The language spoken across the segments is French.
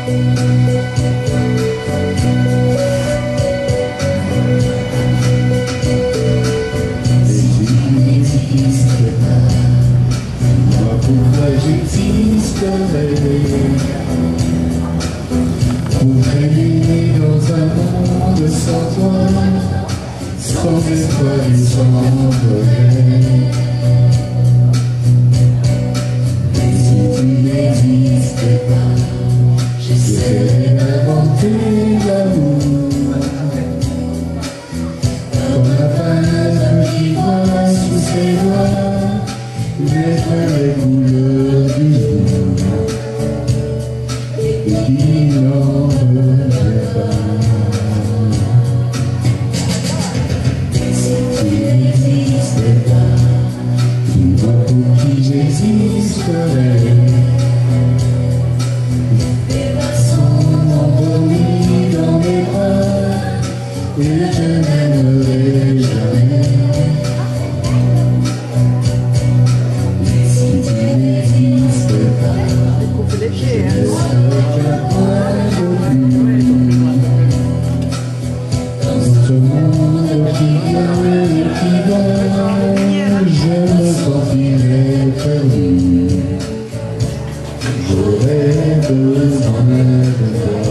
Pour régner dans un monde sans toi, sans étoiles et sans regret. Et si tu n'existais pas, j'essaierais d'inventer l'amour. Comme la fenêtre qui voit sous ses doigts naître les couleurs du jour. Et qui n'en revient pas. Et si tu n'existais pas, tu vois pour qui j'existerais. Tes bras sont endormis dans mes bras, et je n'aimerai jamais. Et si tu n'existais pas, dans ce monde qui vient et qui va, je me sentirais perdu. J'aurais besoin de toi.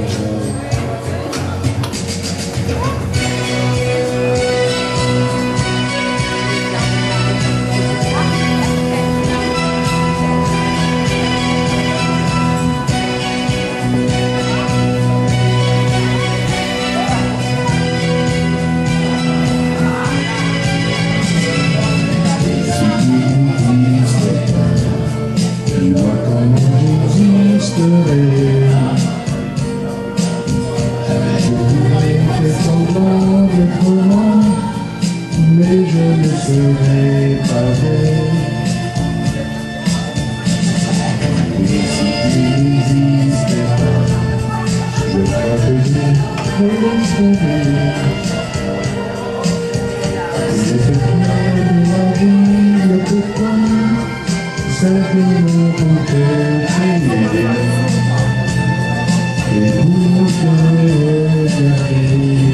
Mais je ne serai pas vrai. Et si tu n'existais pas, je crois que je resterais. C'est près de la vie, le pourquoi, ça peut me rencontrer. Et pour te regarder.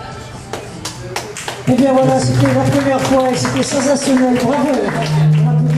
Et bien voilà, c'était la première fois et c'était sensationnel. Bravo.